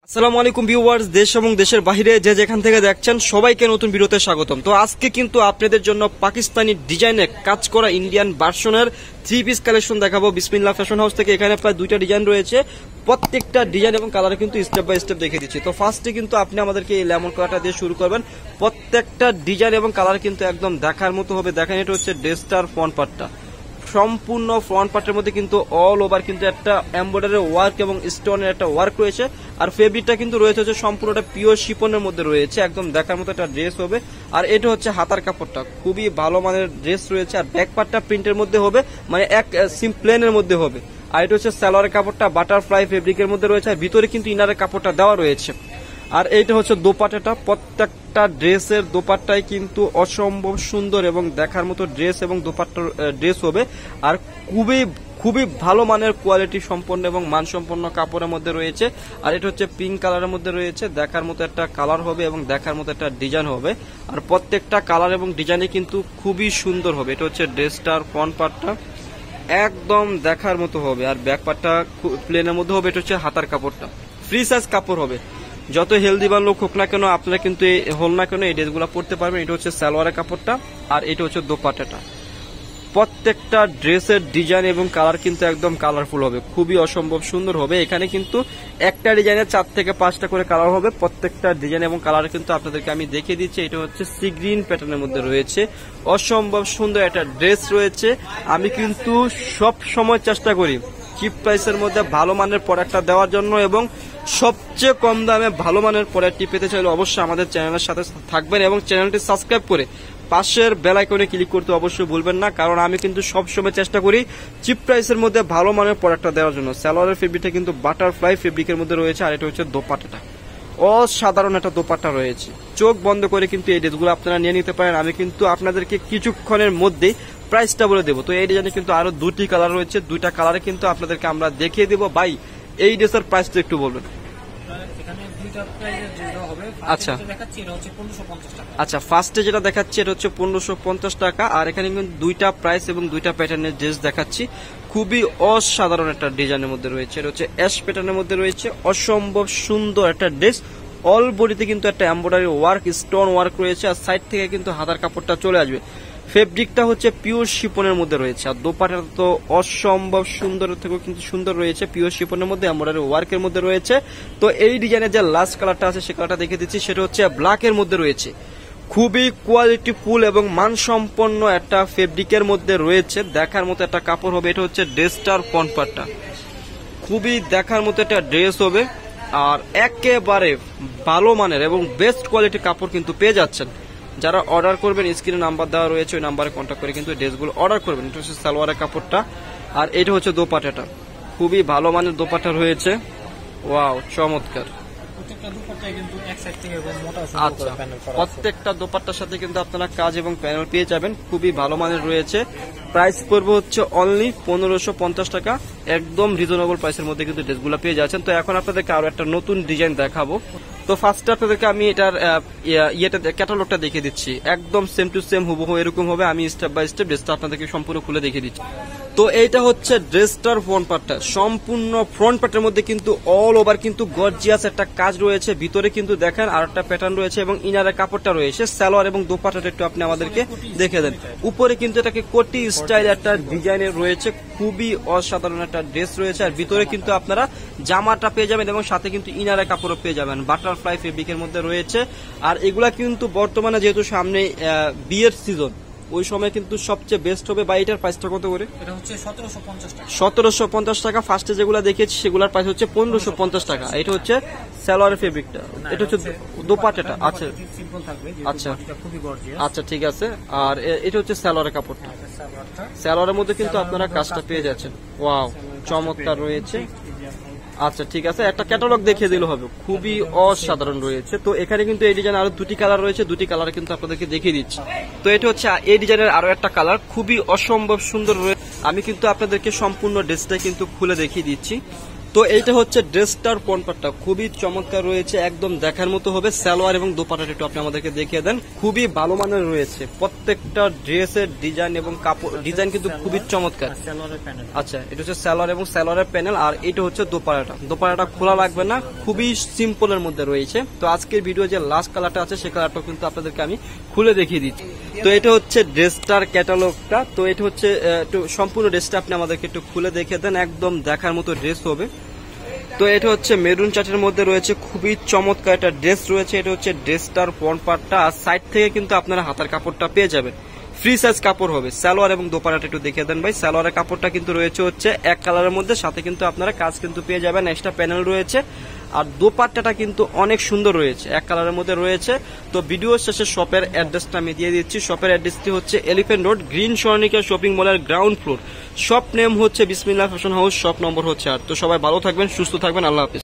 আসসালামু আলাইকুম ভিউয়ার্স, দেশ এবং দেশের বাইরে যে যেখান থেকে দেখছেন সবাইকে নতুন ভিডিওতে স্বাগতম। তো আজকে কিন্তু আপনাদের জন্য পাকিস্তানি ডিজাইনে কাজ করা ইন্ডিয়ান ভার্সনের 3 পিস কালেকশন দেখাবো বিসমিল্লাহ ফ্যাশন হাউস থেকে। এখানে প্রায় 2টা ডিজাইন রয়েছে, প্রত্যেকটা ডিজাইন এবং কালার কিন্তু স্টেপ বাই স্টেপ দেখে দিচ্ছি। তো ফার্স্টে কিন্তু আপনি আমাদেরকে এই লেমন কালারটা দিয়ে শুরু করবেন। প্রত্যেকটা ডিজাইন এবং কালার কিন্তু একদম দেখার মতো হবে। দেখেন, এটা হচ্ছে ড্রেসটার ফ্রন্ট পার্টটা, সম্পূর্ণ ফ্রন্ট পার্টের মধ্যে কিন্তু অল ওভার কিন্তু একটা এমব্রয়ডারি ওয়ার্ক এবং স্টোনের একটা ওয়ার্ক রয়েছে। আর ফেব্রিকটা কিন্তু রয়েছে হচ্ছে সম্পূর্ণটা পিওর শিফনের মধ্যে রয়েছে, একদম দেখার মতো একটা ড্রেস হবে। আর এটা হচ্ছে হাতার কাপড়টা, খুবই ভালো মানের ড্রেস রয়েছে। আর ব্যাক পার্টটা প্রিন্টের মধ্যে হবে, মানে এক প্লেনের মধ্যে হবে। আর এটা হচ্ছে সালোয়ারের কাপড়টা বাটারফ্লাই ফেব্রিকের মধ্যে রয়েছে, আর ভিতরে কিন্তু ইনারের কাপড়টা দেওয়া রয়েছে। আর এইটা হচ্ছে দোপাট্টাটা, প্রত্যেকটা ড্রেসের দোপাট্টাই কিন্তু অসম্ভব সুন্দর এবং দেখার মতো ড্রেস এবং দোপাট্টার ড্রেস হবে। আর খুবই ভালো মানের কোয়ালিটি সম্পন্ন এবং মানসম্পন্ন কাপড়ের মধ্যে রয়েছে। আর এটা হচ্ছে পিঙ্ক কালারের মধ্যে রয়েছে, দেখার মতো একটা কালার হবে এবং দেখার মতো একটা ডিজাইন হবে। আর প্রত্যেকটা কালার এবং ডিজাইনে কিন্তু খুবই সুন্দর হবে। এটা হচ্ছে ড্রেসটার ফ্রন্ট পার্টটা, একদম দেখার মতো হবে। আর ব্যাক পার্টটা প্লেনের মধ্যে হবে। এটা হচ্ছে হাতার কাপড়টা, ফ্রি সাইজ কাপড় হবে। যত হেলদি বা লোক হোক না কেন, আপনারা কিন্তু হল না কেন এই ড্রেসগুলো পরতে পারবেন। এটা হচ্ছে সালোয়ারের কাপড়টা, আর এটা হচ্ছে দোপাট্টাটা। প্রত্যেকটা ড্রেসের ডিজাইন এবং কালার কিন্তু একদম কালারফুল হবে, খুবই অসম্ভব সুন্দর হবে। এখানে কিন্তু একটা ডিজাইনের 4 থেকে 5টা করে কালার হবে। প্রত্যেকটা ডিজাইন এবং কালার কিন্তু আপনাদেরকে আমি দেখিয়ে দিচ্ছি। এটা হচ্ছে সি গ্রিন প্যাটার্নের মধ্যে রয়েছে, অসম্ভব সুন্দর একটা ড্রেস রয়েছে। আমি কিন্তু সব সময় চেষ্টা করি চিপ প্রাইসের মধ্যে ভালো মানের প্রোডাক্টটা দেওয়ার জন্য, এবং সবচেয়ে কম দামে ভালো মানের প্রোডাক্টটি পেতে চাইলে অবশ্যই আমাদের চ্যানেলের সাথে থাকবেন এবং চ্যানেলটি সাবস্ক্রাইব করে পাশের বেল আইকনে ক্লিক করতে অবশ্যই ভুলবেন না, কারণ আমি কিন্তু সবসময় চেষ্টা করি চিপ প্রাইসের মধ্যে ভালো মানের প্রোডাক্টটা দেওয়ার জন্য। সালোয়ারের ফেব্রিকটা কিন্তু বাটারফ্লাই ফেব্রিকের মধ্যে রয়েছে। আর এটা হচ্ছে দোপাট্টাটা, অসাধারণ একটা দোপাট্টা রয়েছে। চোখ বন্ধ করে কিন্তু এই ড্রেসগুলো আপনারা নিয়ে নিতে পারেন। আমি কিন্তু আপনাদেরকে কিছুক্ষণের মধ্যেই প্রাইসটা বলে দেবো। তো এই ডিজাইনে কিন্তু আরো 2টি কালার রয়েছে, 2টা কালারে কিন্তু আপনাদেরকে আমরা দেখিয়ে দেবো। ভাই, এই ড্রেসের প্রাইসটা একটু বলবেন। আচ্ছা আচ্ছা, ফার্স্টে যেটা দেখাচ্ছি এটা হচ্ছে 1550 টাকা। আর এখানে কিন্তু 2টা প্রাইস এবং 2টা প্যাটার্নের ড্রেস দেখাচ্ছি, খুবই অসাধারণ একটা ডিজাইনের মধ্যে রয়েছে। এটা হচ্ছে অ্যাশ প্যাটার্নের মধ্যে রয়েছে, অসম্ভব সুন্দর একটা ড্রেস। অল বডিতে কিন্তু একটা এমব্রয়ডারি ওয়ার্ক, স্টোন ওয়ার্ক রয়েছে। আর সাইড থেকে কিন্তু হাতার কাপড়টা চলে আসবে। ফেব্রিকটা হচ্ছে পিওর শিপনের মধ্যে রয়েছে। আর দোপাট্টাটা তো অসম্ভব সুন্দর থেকেও কিন্তু সুন্দর রয়েছে, পিওর শিপনের মধ্যে এমব্রয়ডারি ওয়ার্কের মধ্যে রয়েছে। তো এই ডিজাইনের যে লাস্ট কালারটা আছে সে কালারটা দেখে দিচ্ছি, সেটা হচ্ছে ব্ল্যাকের মধ্যে রয়েছে। খুবই কোয়ালিটিফুল এবং মানসম্পন্ন একটা ফেব্রিকের মধ্যে রয়েছে, দেখার মতো একটা কাপড় হবে। এটা হচ্ছে ড্রেসটার ফ্রন্ট পার্টটা, খুবই দেখার মতো একটা ড্রেস হবে। আর একেবারে ভালো মানের এবং বেস্ট কোয়ালিটির কাপড় কিন্তু পেয়ে যাচ্ছেন। যারা অর্ডার করবেন স্ক্রিনে নাম্বার দেওয়া রয়েছে, ওই নাম্বারে কন্ট্যাক্ট করে কিন্তু ড্রেসগুলো অর্ডার করবেন। এটা হচ্ছে সালোয়ারের কাপড়টা, আর এটা হচ্ছে দোপাট্টাটা, খুবই ভালো মানের দোপাট্টা রয়েছে। ওয়াও, চমৎকার। আচ্ছা, প্রত্যেকটা দোপাট্টার সাথে কিন্তু আপনারা কাজ এবং প্যানেল পেয়ে যাবেন, খুবই ভালো মানের রয়েছে। প্রাইস পড়বে হচ্ছে অনলি 1550 টাকা, একদম রিজনেবল প্রাইসের মধ্যে কিন্তু ড্রেসগুলো পেয়ে যাচ্ছেন। তো এখন আপনাদেরকে আরো একটা নতুন ডিজাইন দেখাবো। তো ফার্স্টে আপনাদেরকে আমি এটার ক্যাটালগটা দেখিয়ে দিচ্ছি, একদম সেম টু সেম হুবহু এরকম হবে। আমি স্টেপ বাই স্টেপ ড্রেসটা আপনাদেরকে সম্পূর্ণ খুলে দেখিয়ে দিচ্ছি। তো এইটা হচ্ছে ড্রেসটার ফ্রন্ট পার্টটা, সম্পূর্ণ ফ্রন্ট পার্টের মধ্যে কিন্তু অল ওভার কিন্তু গর্জিয়াস একটা কাজ রয়েছে। ভিতরে কিন্তু দেখেন আর একটা প্যাটার্ন রয়েছে এবং ইনারের কাপড়টা রয়েছে। সালোয়ার এবং দোপাট্টাটা একটু আপনি আমাদেরকে দেখে দেন। উপরে কিন্তু এটাকে কোটি স্টাইল একটা ডিজাইনের রয়েছে, খুবই অসাধারণ একটা ড্রেস রয়েছে। আর ভিতরে কিন্তু আপনারা জামাটা পেয়ে যাবেন এবং সাথে কিন্তু ইনারের কাপড়ও পেয়ে যাবেন, বাটারফ্লাই ফেব্রিকের মধ্যে রয়েছে। আর এগুলা কিন্তু বর্তমানে যেহেতু সামনে বিয়ের সিজন, ওই সময় কিন্তু সবচেয়ে বেস্ট হবে। বা এটার প্রাইসটা কত করে? এটা হচ্ছে 1750 টাকা। ফার্স্টে যেগুলো দেখেছি সেগুলোর প্রাইস হচ্ছে 1550 টাকা। এটা হচ্ছে সালোয়ারের ফেব্রিকটা, এটা হচ্ছে দোপাট্টাটা। আচ্ছা আচ্ছা আচ্ছা, ঠিক আছে। আর এটা হচ্ছে সালোয়ারের কাপড়টা, সালোয়ারের মধ্যে কিন্তু আপনারা কাজটা পেয়ে যাচ্ছেন। ওয়াও, চমৎকার রয়েছে। আচ্ছা, ঠিক আছে, একটা ক্যাটালগ দেখিয়ে দিলে হবে, খুবই অসাধারণ রয়েছে। তো এখানে কিন্তু এই ডিজাইন আরো 2টি কালার রয়েছে, 2টি কালার কিন্তু আপনাদেরকে দেখিয়ে দিচ্ছি। তো এটা হচ্ছে এই ডিজাইনের আরো একটা কালার, খুবই অসম্ভব সুন্দর রয়েছে। আমি কিন্তু আপনাদেরকে সম্পূর্ণ ড্রেসটা কিন্তু খুলে দেখিয়ে দিচ্ছি। তো এইটা হচ্ছে ড্রেসটার পনপাটটা খুবই চমৎকার রয়েছে, একদম দেখার মতো হবে। সালোয়ার এবং দোপাট্টাটা একটু আপনি আমাদেরকে দেখিয়ে দেন, খুবই ভালো মানের রয়েছে। প্রত্যেকটা ড্রেসের ডিজাইন এবং কাপড় ডিজাইন কিন্তু খুবই চমৎকার। আচ্ছা, এটা হচ্ছে সালোয়ার এবং সালোয়ারের প্যানেল, আর এটা হচ্ছে দোপাট্টাটা খোলা লাগবে না, খুবই সিম্পলের মধ্যে রয়েছে। তো আজকের ভিডিও যে লাস্ট কালারটা আছে সেই কালারটা কিন্তু আপনাদেরকে আমি খুলে দেখিয়ে দিচ্ছি। তো এটা হচ্ছে ড্রেসটার ক্যাটালগটা। তো এটা হচ্ছে একটু সম্পূর্ণ ড্রেসটা আপনি আমাদেরকে একটু খুলে দেখিয়ে দেন, একদম দেখার মতো ড্রেস হবে। তো এটা হচ্ছে মেরুন চাটের মধ্যে রয়েছে, খুবই চমৎকার একটা ড্রেস রয়েছে। এটা হচ্ছে ড্রেসটার ফ্রন্ট পার্টটা, আর সাইড থেকে কিন্তু আপনারা হাতার কাপড়টা পেয়ে যাবেন, ফ্রি সাইজ কাপড় হবে। সালোয়ার এবং দোপাট্টাটা একটু দেখিয়ে দেন ভাই। সালোয়ারের কাপড়টা কিন্তু রয়েছে হচ্ছে এক কালারের মধ্যে, সাথে কিন্তু আপনারা কাজ কিন্তু পেয়ে যাবেন, এক্সট্রা প্যানেল রয়েছে। আর দোপাট্টাটা কিন্তু অনেক সুন্দর রয়েছে, এক কালারের মধ্যে রয়েছে। তো ভিডিও শেষে শপের অ্যাড্রেসটা আমি দিয়ে দিচ্ছি। শপের অ্যাড্রেসটি হচ্ছে elephant road, green Swarnika shopping মলের গ্রাউন্ড ফ্লোর। শপ নেম হচ্ছে Bismillah fashion house, shop number হচ্ছে 8। তো সবাই ভালো থাকবেন, সুস্থ থাকবেন, আল্লাহ হাফিজ।